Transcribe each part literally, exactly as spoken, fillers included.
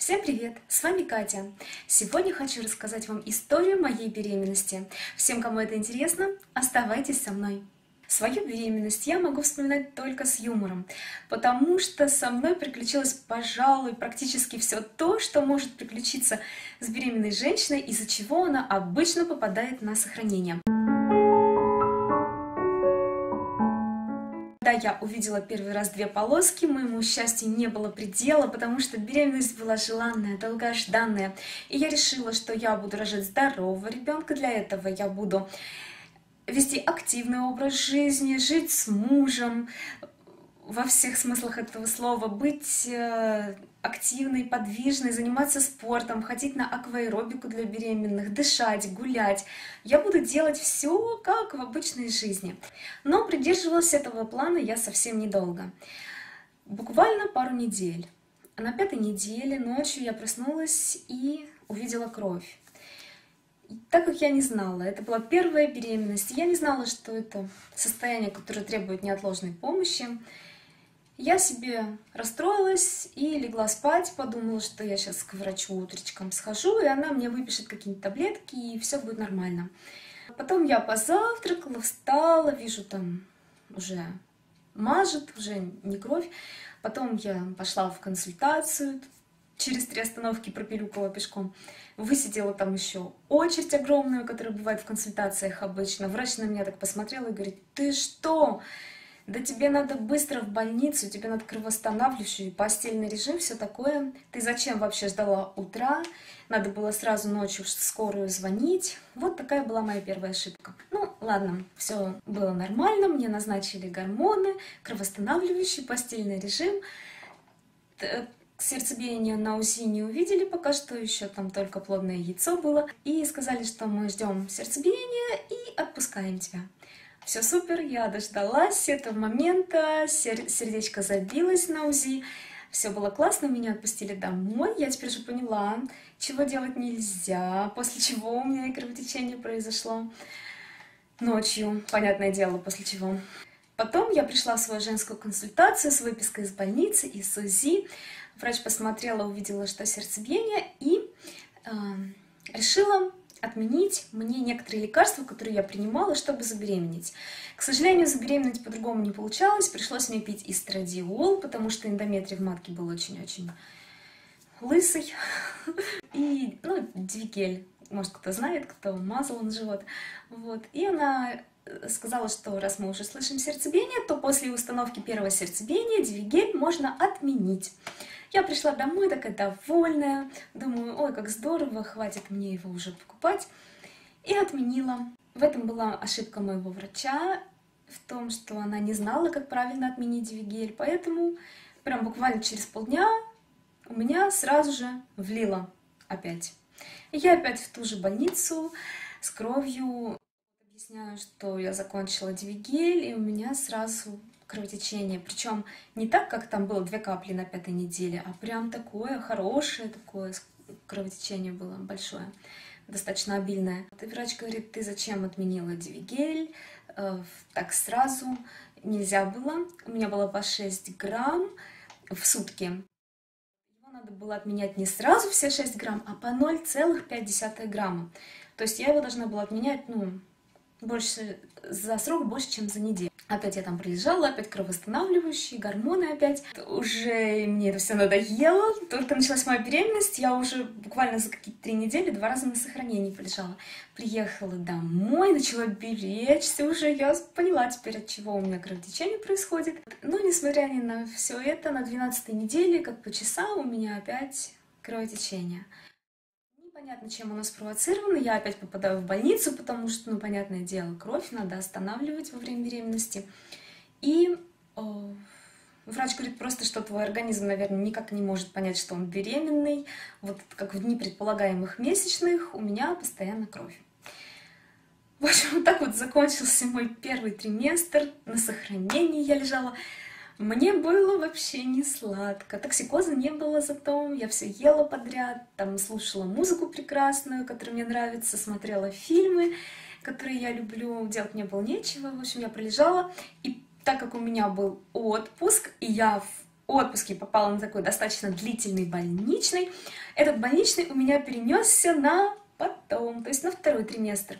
Всем привет! С вами Катя. Сегодня хочу рассказать вам историю моей беременности. Всем, кому это интересно, оставайтесь со мной. Свою беременность я могу вспоминать только с юмором, потому что со мной приключилось, пожалуй, практически все то, что может приключиться с беременной женщиной, из-за чего она обычно попадает на сохранение. Когда я увидела первый раз две полоски, моему счастью не было предела, потому что беременность была желанная, долгожданная. И я решила, что я буду рожать здорового ребенка. Для этого я буду вести активный образ жизни, жить с мужем, во всех смыслах этого слова, быть активной, подвижной, заниматься спортом, ходить на акваэробику для беременных, дышать, гулять. Я буду делать все как в обычной жизни. Но придерживалась этого плана я совсем недолго. Буквально пару недель. На пятой неделе ночью я проснулась и увидела кровь. И так как я не знала, это была первая беременность, я не знала, что это состояние, которое требует неотложной помощи, я себе расстроилась и легла спать, подумала, что я сейчас к врачу утречком схожу, и она мне выпишет какие-нибудь таблетки, и все будет нормально. Потом я позавтракала, встала, вижу, там уже мажет, уже не кровь. Потом я пошла в консультацию, через три остановки пропилюкала пешком. Высидела там еще очередь огромную, которая бывает в консультациях обычно. Врач на меня так посмотрел и говорит: «Ты что? Да тебе надо быстро в больницу, тебе надо кровоостанавливающий, постельный режим, все такое. Ты зачем вообще ждала утра? Надо было сразу ночью в скорую звонить». Вот такая была моя первая ошибка. Ну, ладно, все было нормально, мне назначили гормоны, кровоостанавливающий, постельный режим. Сердцебиение на УЗИ не увидели пока что, еще там только плодное яйцо было. И сказали, что мы ждем сердцебиения и отпускаем тебя. Все супер, я дождалась этого момента, сердечко забилось на УЗИ, все было классно, меня отпустили домой. Я теперь уже поняла, чего делать нельзя, после чего у меня и кровотечение произошло ночью, понятное дело, после чего. Потом я пришла в свою женскую консультацию с выпиской из больницы и с УЗИ. Врач посмотрела, увидела, что сердцебиение, и э, решила отменить мне некоторые лекарства, которые я принимала, чтобы забеременеть. К сожалению, забеременеть по-другому не получалось, пришлось мне пить эстрадиол, потому что эндометрий в матке был очень-очень лысый. И, ну, Дивигель, может, кто знает, кто мазал на живот. Вот. И она сказала, что раз мы уже слышим сердцебиение, то после установки первого сердцебиения Дивигель можно отменить. Я пришла домой такая довольная, думаю, ой, как здорово, хватит мне его уже покупать. И отменила. В этом была ошибка моего врача, в том, что она не знала, как правильно отменить Дивигель, поэтому прям буквально через полдня у меня сразу же влило опять. И я опять в ту же больницу с кровью. Объясняю, что я закончила Дивигель, и у меня сразу кровотечение. Причем не так, как там было две капли на пятой неделе, а прям такое хорошее, такое кровотечение было большое, достаточно обильное. И врач говорит: ты зачем отменила Дивигель? Э, так сразу нельзя было. У меня было по шесть грамм в сутки. Его надо было отменять не сразу все шесть грамм, а по ноль целых пять десятых грамма. То есть я его должна была отменять, ну, больше, за срок больше, чем за неделю. Опять я там пролежала, опять кровоостанавливающие, гормоны опять. Уже мне это все надоело. Только началась моя беременность, я уже буквально за какие-то три недели два раза на сохранении полежала. Приехала домой, начала беречься уже. Я поняла теперь, от чего у меня кровотечение происходит. Но несмотря ни на все это, на двенадцатой неделе, как по часам, у меня опять кровотечение. Непонятно, чем оно спровоцировано, я опять попадаю в больницу, потому что, ну, понятное дело, кровь надо останавливать во время беременности. И э, врач говорит просто, что твой организм, наверное, никак не может понять, что он беременный. Вот как в дни предполагаемых месячных у меня постоянно кровь. В общем, вот так вот закончился мой первый триместр. На сохранении я лежала. Мне было вообще не сладко, токсикоза не было, зато я все ела подряд, там слушала музыку прекрасную, которая мне нравится, смотрела фильмы, которые я люблю, делать мне было нечего. В общем, я пролежала, и так как у меня был отпуск, и я отпуске попала на такой достаточно длительный больничный. Этот больничный у меня перенесся на потом, то есть на второй триместр.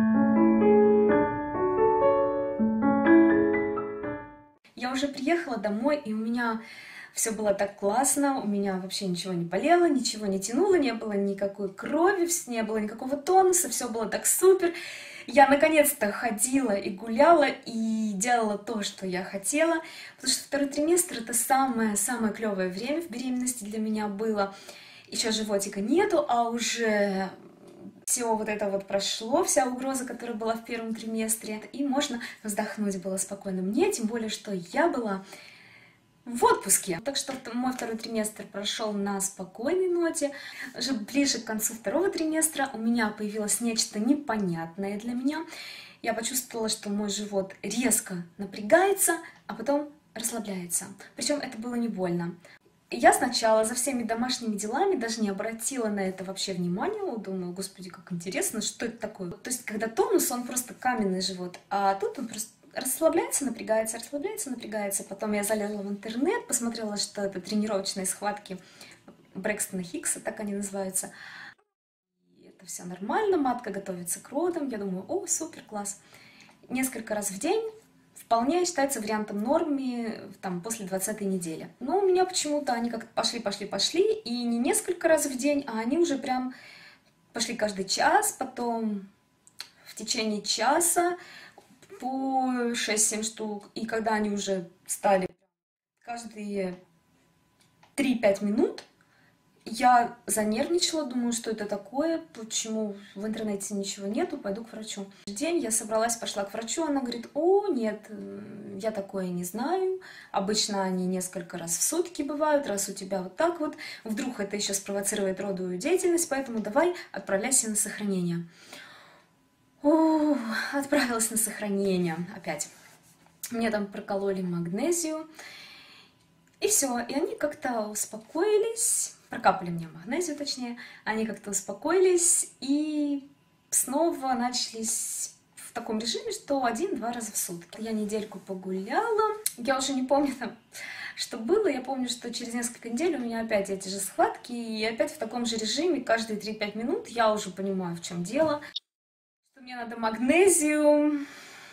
Я уже приехала домой, и у меня все было так классно, у меня вообще ничего не болело, ничего не тянуло, не было никакой крови, не было никакого тонуса, все было так супер. Я наконец-то ходила и гуляла, и делала то, что я хотела, потому что второй триместр — это самое-самое клевое время в беременности для меня было. Еще животика нету, а уже все вот это вот прошло, вся угроза, которая была в первом триместре, и можно вздохнуть было спокойно мне, тем более, что я была в отпуске. Так что мой второй триместр прошел на спокойной ноте. Уже ближе к концу второго триместра у меня появилось нечто непонятное для меня. Я почувствовала, что мой живот резко напрягается, а потом расслабляется. Причем это было не больно. Я сначала за всеми домашними делами даже не обратила на это вообще внимания. Думаю, господи, как интересно, что это такое. То есть, когда тонус, он просто каменный живот, а тут он просто расслабляется, напрягается, расслабляется, напрягается. Потом я залезла в интернет, посмотрела, что это тренировочные схватки Брэкстона Хиггса, так они называются. И это все нормально, матка готовится к родам. Я думаю, о, супер, класс. Несколько раз в день вполне считается вариантом нормы там, после двадцатой недели. Но у меня почему-то они как-то пошли, пошли, пошли, и не несколько раз в день, а они уже прям пошли каждый час, потом в течение часа по шесть-семь штук. И когда они уже стали каждые три-пять минут, я занервничала, думаю, что это такое, почему в интернете ничего нету, пойду к врачу. В день я собралась, пошла к врачу, она говорит, о, нет, я такое не знаю, обычно они несколько раз в сутки бывают, раз у тебя вот так вот, вдруг это еще спровоцирует родовую деятельность, поэтому давай отправляйся на сохранение. О, отправилась на сохранение опять. Мне там прокололи магнезию, и все, и они как-то успокоились, прокапали мне магнезию, точнее, они как-то успокоились и снова начались в таком режиме, что один-два раза в сутки. Я недельку погуляла, я уже не помню там, что было, я помню, что через несколько недель у меня опять эти же схватки, и опять в таком же режиме, каждые три-пять минут я уже понимаю, в чем дело, что мне надо магнезию.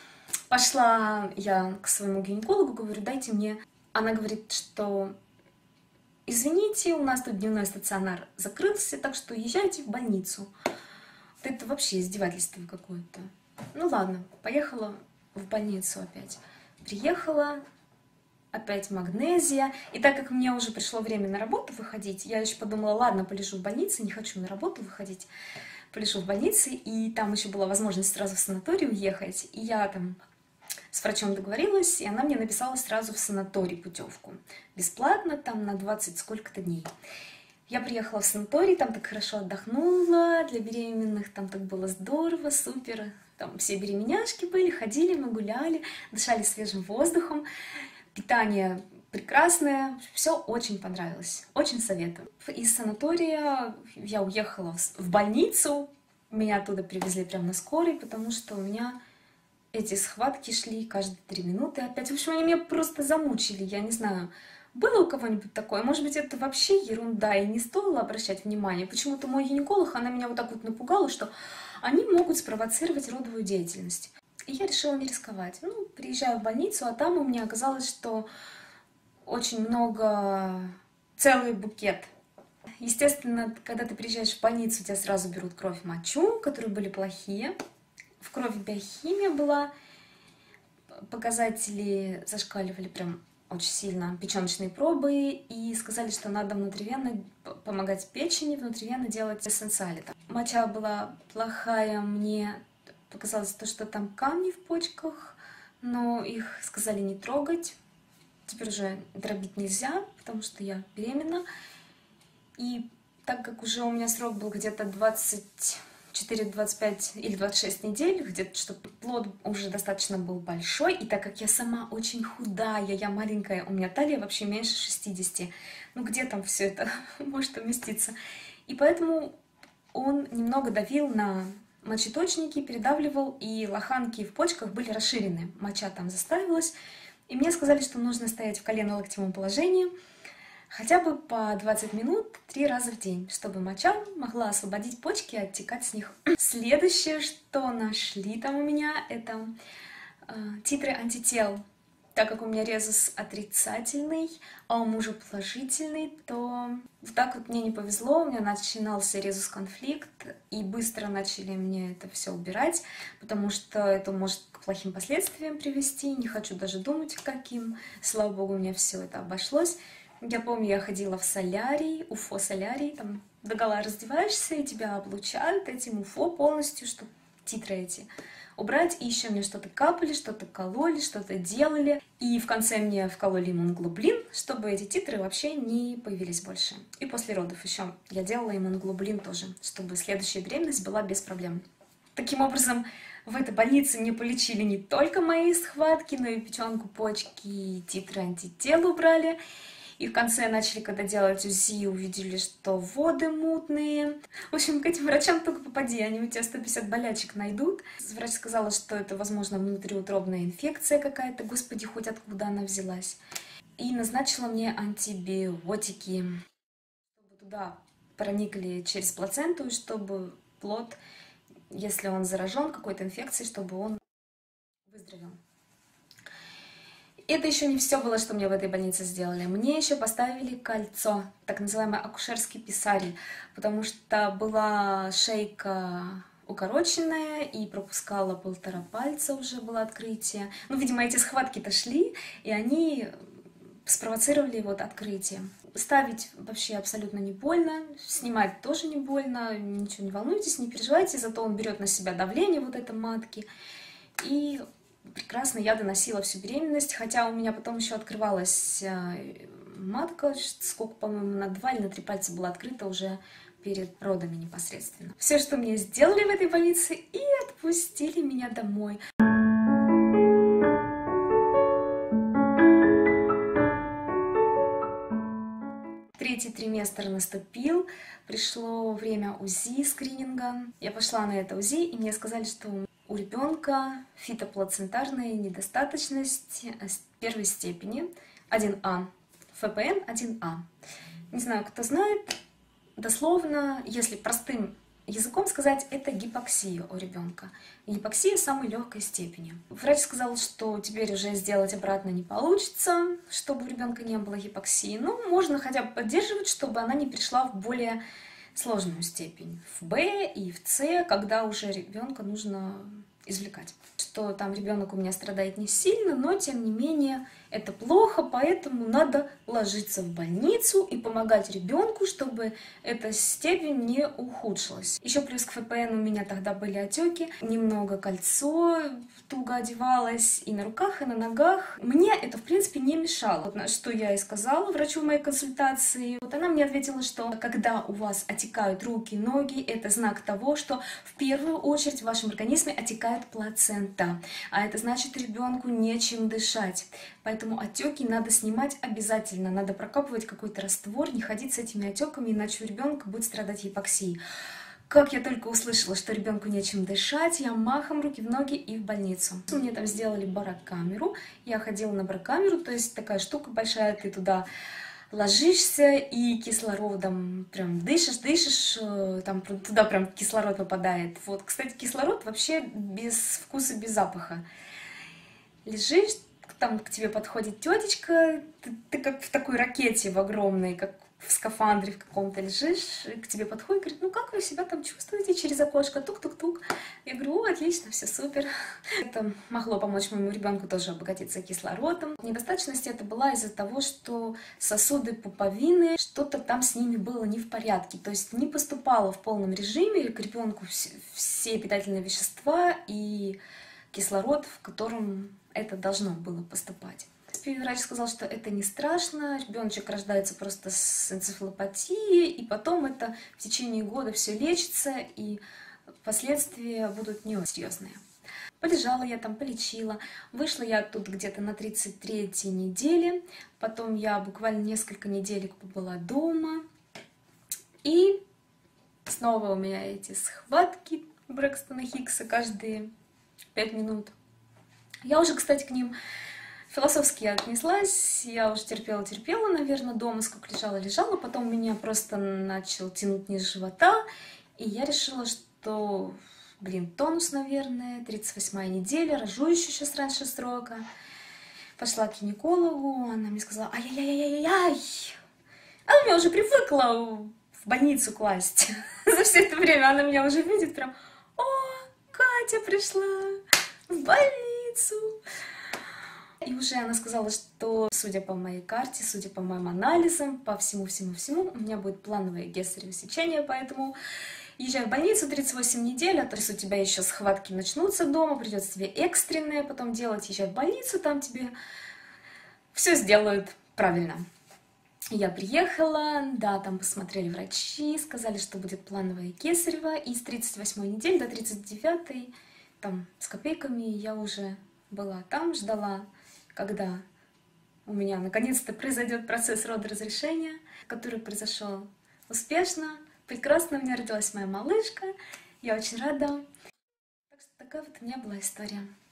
Пошла я к своему гинекологу, говорю, дайте мне. Она говорит, что извините, у нас тут дневной стационар закрылся, так что езжайте в больницу. Вот это вообще издевательство какое-то. Ну ладно, поехала в больницу опять. Приехала, опять магнезия. И так как мне уже пришло время на работу выходить, я еще подумала, ладно, полежу в больнице, не хочу на работу выходить. Полежу в больнице, и там еще была возможность сразу в санаторий уехать. И я там с врачом договорилась, и она мне написала сразу в санаторий путевку. Бесплатно, там на двадцать сколько-то дней. Я приехала в санаторий, там так хорошо отдохнула, для беременных там так было здорово, супер. Там все беременяшки были, ходили, мы гуляли, дышали свежим воздухом. Питание прекрасное, все очень понравилось, очень советую. Из санатория я уехала в больницу, меня оттуда привезли прямо на скорой, потому что у меня эти схватки шли каждые три минуты опять. В общем, они меня просто замучили, я не знаю. Было у кого-нибудь такое? Может быть, это вообще ерунда, и не стоило обращать внимание. Почему-то мой гинеколог, она меня вот так вот напугала, что они могут спровоцировать родовую деятельность. И я решила не рисковать. Ну, приезжаю в больницу, а там у меня оказалось, что очень много, целый букет. Естественно, когда ты приезжаешь в больницу, тебя сразу берут кровь, мочу, которые были плохие. В крови биохимия была, показатели зашкаливали прям очень сильно, печеночные пробы, и сказали, что надо внутривенно помогать печени, внутривенно делать эссенциали. Моча была плохая, мне показалось то, что там камни в почках, но их сказали не трогать. Теперь уже дробить нельзя, потому что я беременна. И так как уже у меня срок был где-то двадцать четыре, двадцать пять или двадцать шесть недель, где-то, чтобы плод уже достаточно был большой, и так как я сама очень худая, я маленькая, у меня талия вообще меньше шестидесяти, ну где там все это может уместиться? И поэтому он немного давил на мочеточники, передавливал, и лоханки в почках были расширены. Моча там заставилась, И мне сказали, что нужно стоять в колено-локтевом положении хотя бы по двадцать минут три раза в день, чтобы моча могла освободить почки и оттекать с них. Следующее, что нашли там у меня, это э, титры антител. Так как у меня резус отрицательный, а у мужа положительный, то вот так вот мне не повезло, у меня начинался резус-конфликт, и быстро начали мне это все убирать, потому что это может к плохим последствиям привести, не хочу даже думать к каким. Слава богу, у меня все это обошлось. Я помню, я ходила в солярий, уфо-солярий, там догола раздеваешься, и тебя облучают этим уфо полностью, чтобы титры эти убрать. И еще мне что-то капали, что-то кололи, что-то делали. И в конце мне вкололи иммуноглобулин, чтобы эти титры вообще не появились больше. И после родов еще я делала иммуноглобулин тоже, чтобы следующая беременность была без проблем. Таким образом, в этой больнице мне полечили не только мои схватки, но и печенку, почки, и титры антител убрали. И в конце начали, когда делать УЗИ, увидели, что воды мутные. В общем, к этим врачам только попади, они у тебя сто пятьдесят болячек найдут. Врач сказала, что это, возможно, внутриутробная инфекция какая-то, господи, хоть откуда она взялась. И назначила мне антибиотики, чтобы туда проникли через плаценту, и чтобы плод, если он заражен какой-то инфекцией, чтобы он выздоровел. Это еще не все было, что мне в этой больнице сделали. Мне еще поставили кольцо, так называемый акушерский писарий, потому что была шейка укороченная и пропускала полтора пальца, уже было открытие. Ну, видимо, эти схватки-то шли, и они спровоцировали вот открытие. Ставить вообще абсолютно не больно, снимать тоже не больно, ничего не волнуйтесь, не переживайте, зато он берет на себя давление вот этой матки. И прекрасно я доносила всю беременность, хотя у меня потом еще открывалась матка, сколько, по-моему, на два или на три пальца была открыта уже перед родами непосредственно. Все, что мне сделали в этой больнице, и отпустили меня домой. Третий триместр наступил, пришло время УЗИ, скрининга. Я пошла на это УЗИ, и мне сказали, что у ребенка фитоплацентарная недостаточность первой степени один А, эф пэ эн один А. Не знаю, кто знает, дословно, если простым языком сказать, это гипоксия у ребенка. Гипоксия самой легкой степени. Врач сказал, что теперь уже сделать обратно не получится, чтобы у ребенка не было гипоксии. Но можно хотя бы поддерживать, чтобы она не перешла в более сложную степень, в Б и в С, когда уже ребенка нужно извлекать. Что там ребенок у меня страдает не сильно, но тем не менее это плохо, поэтому надо ложиться в больницу и помогать ребенку, чтобы эта степень не ухудшилась. Еще плюс к эф пэ эн у меня тогда были отеки, немного кольцо туго одевалось и на руках, и на ногах. Мне это, в принципе, не мешало. Вот что я и сказала врачу в моей консультации. Вот она мне ответила, что когда у вас отекают руки, ноги, это знак того, что в первую очередь в вашем организме отекает плацента, а это значит, ребенку нечем дышать. Поэтому отеки надо снимать обязательно, надо прокапывать какой-то раствор, не ходить с этими отеками, иначе у ребенка будет страдать гипоксией. Как я только услышала, что ребенку нечем дышать, я махом руки в ноги и в больницу. Мне там сделали барокамеру, я ходила на барокамеру, то есть такая штука большая, ты туда ложишься и кислородом прям дышишь, дышишь, там туда прям кислород попадает. Вот, кстати, кислород вообще без вкуса, без запаха. Лежишь, там к тебе подходит тетечка, ты, ты как в такой ракете в огромной, как в скафандре в каком-то лежишь, к тебе подходит, говорит, ну как вы себя там чувствуете через окошко, тук-тук-тук. Я говорю, о, отлично, все супер. Это могло помочь моему ребенку тоже обогатиться кислородом. Недостаточность это была из-за того, что сосуды пуповины, что-то там с ними было не в порядке, то есть не поступало в полном режиме к ребенку все питательные вещества и кислород, в котором это должно было поступать. Врач сказал, что это не страшно, ребеночек рождается просто с энцефалопатией, и потом это в течение года все лечится, и последствия будут не очень серьезные. Полежала я там, полечила, вышла я оттуда где-то на тридцать третьей неделе, потом я буквально несколько недель побыла дома, и снова у меня эти схватки Брэкстона Хиггса каждые пять минут. Я уже, кстати, к ним Философски я отнеслась, я уже терпела-терпела, наверное, дома, сколько лежала-лежала, потом меня просто начал тянуть низ живота, и я решила, что, блин, тонус, наверное, тридцать восьмая неделя, рожу еще сейчас раньше срока. Пошла к гинекологу, она мне сказала: ай-яй-яй-яй-яй, она меня уже привыкла в больницу класть. За все это время она меня уже видит, прям: о, Катя пришла в больницу. И уже она сказала, что, судя по моей карте, судя по моим анализам, по всему-всему-всему, у меня будет плановое кесарево сечение, поэтому езжай в больницу тридцать восемь недель, а то есть у тебя еще схватки начнутся дома, придется тебе экстренное потом делать, езжай в больницу, там тебе все сделают правильно. Я приехала, да, там посмотрели врачи, сказали, что будет плановое кесарево, и с тридцать восьмой недели до тридцать девятой, там, с копейками, я уже была там, ждала, когда у меня наконец-то произойдет процесс родоразрешения, который произошел успешно, прекрасно, у меня родилась моя малышка, я очень рада. Так что такая вот у меня была история.